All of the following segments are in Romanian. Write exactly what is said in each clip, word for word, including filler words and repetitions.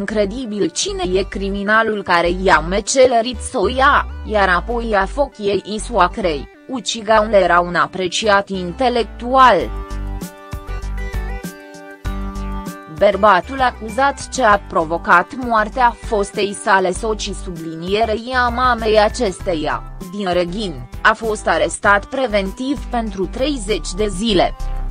incredibil cine e criminalul care i-a mecelerit să o ia, iar apoi a fochiei soacrei, ucigaun era un apreciat intelectual. Bărbatul acuzat ce a provocat moartea fostei sale soții sublinierei a mamei acesteia, din Reghin, a fost arestat preventiv pentru treizeci de zile.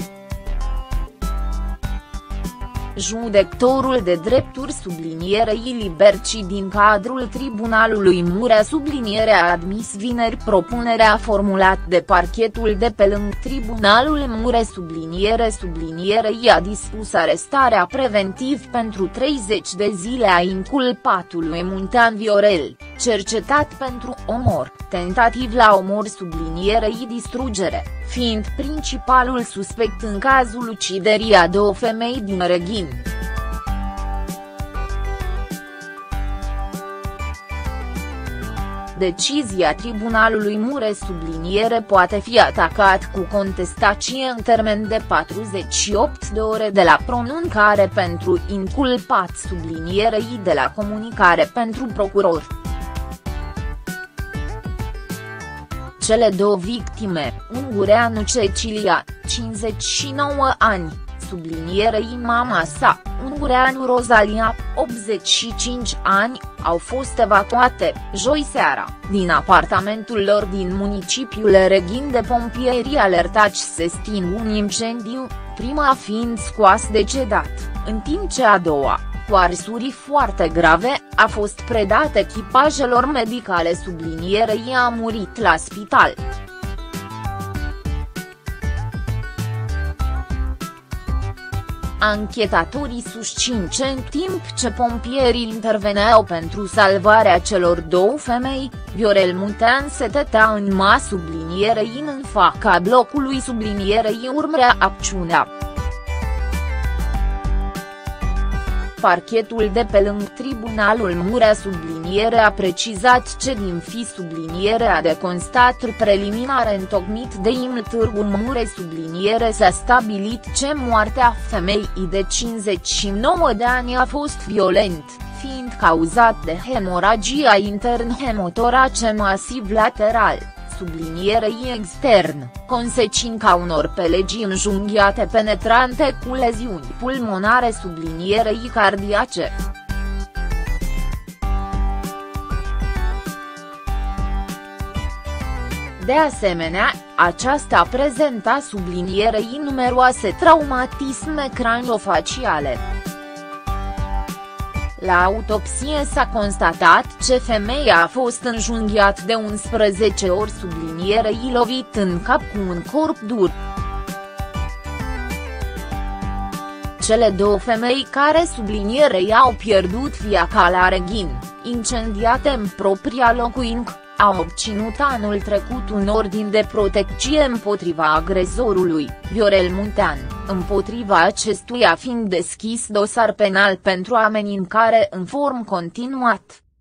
Judecătorul de drepturi sublinierei Liberci din cadrul Tribunalului Murea subliniere a admis vineri propunerea formulată de parchetul de pe lângă Tribunalul Murea subliniere sublinierei a dispus arestarea preventiv pentru treizeci de zile a inculpatului Muntean Viorel, cercetat pentru omor, tentativ la omor sublinierei distrugere, fiind principalul suspect în cazul uciderii a două femei din Reghin. Decizia Tribunalului Mureș subliniere poate fi atacat cu contestație în termen de patruzeci și opt de ore de la pronuncare pentru inculpat sublinierei de la comunicare pentru procuror. Cele două victime, ungureanu Cecilia, cincizeci și nouă ani, sublinierei mama sa, ungureanu Rozalia, optzeci și cinci ani, au fost evacuate, joi seara, din apartamentul lor din municipiul Reghin de pompieri alertați să stingă un incendiu, prima fiind scoas decedat, în timp ce a doua, cu arsuri foarte grave, a fost predat echipajelor medicale sublinierei a murit la spital. Anchetatorii susțin că în timp ce pompierii interveneau pentru salvarea celor două femei, Viorel Muntean se tătea în ma sublinierei în fața blocului sublinierei urmărea acțiunea. Parchetul de pe lângă Tribunalul Murea subliniere a precizat ce din fi sublinierea de constatări preliminare întocmit de I M L Târgu Mureș subliniere s-a stabilit ce moartea femeii de cincizeci și nouă de ani a fost violent, fiind cauzat de hemoragia intern hemotorace masiv lateral, sublinierei extern, consecința unor pelegii înjunghiate penetrante cu leziuni pulmonare sublinierei cardiace. De asemenea, aceasta prezenta sublinierei numeroase traumatisme craniofaciale. La autopsie s-a constatat că femeia a fost înjunghiat de unsprezece ori sublinierei lovit în cap cu un corp dur. Cele două femei care sublinierei au pierdut viața la Reghin, incendiate în propria locuință, au obținut anul trecut un ordin de protecție împotriva agresorului, Viorel Muntean, împotriva acestuia fiind deschis dosar penal pentru amenințare în form continuat.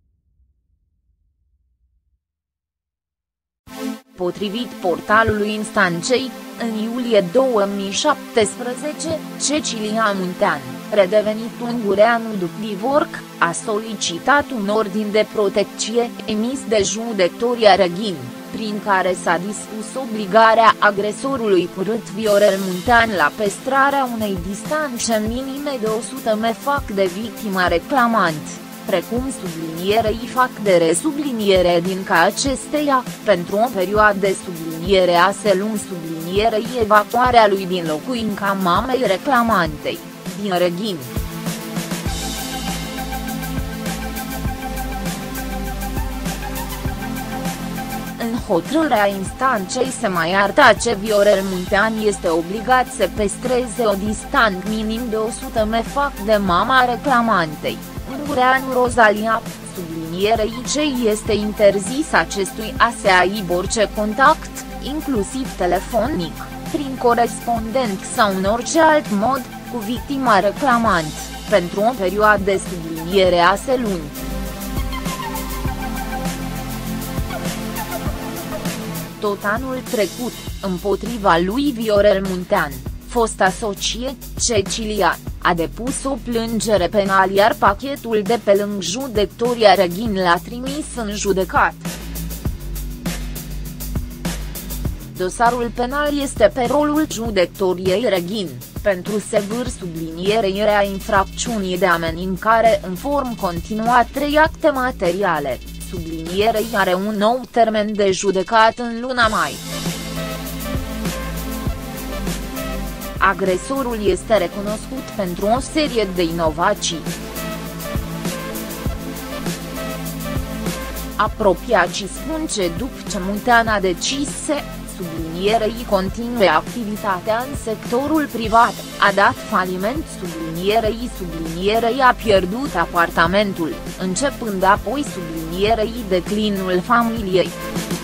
Potrivit portalului instanței, în iulie două mii șaptesprezece, Cecilia Muntean, redevenit ungureanu după divorț, a solicitat un ordin de protecție emis de judecătoria Reghin, prin care s-a dispus obligarea agresorului curând Viorel Muntean la păstrarea unei distanțe minime de o sută metri de victima reclamant, precum sublinierei fac de resubliniere din ca acesteia, pentru o perioadă de subliniere a se lung sublinierei evacuarea lui din locuința mamei reclamantei, din Reghin. În hotărârea instanței se mai arăta că Viorel Muntean este obligat să păstreze o distanță minim de o sută metri de mama reclamantei, ungureanu Rozalia, sublinierei ce este interzis acestui a se aibă orice contact, inclusiv telefonic, prin corespondent sau în orice alt mod, cu victima reclamant, pentru o perioadă de subliniere a se luni. Tot anul trecut, împotriva lui Viorel Muntean, fost asociat, Cecilia, a depus o plângere penală, iar pachetul de pe lângă judecătoria Reghin l-a trimis în judecată. Dosarul penal este pe rolul judecătoriei Reghin, pentru sevâr sublinierea infracțiunii de amenințare în formă continuă trei acte materiale, sublinierei are un nou termen de judecată în luna mai. Agresorul este recunoscut pentru o serie de inovații. Apropiații spun că după ce Muntean a decis să sublinierei continue activitatea în sectorul privat, a dat faliment sublinierei sublinierei a pierdut apartamentul, începând apoi sublinierei declinul familiei.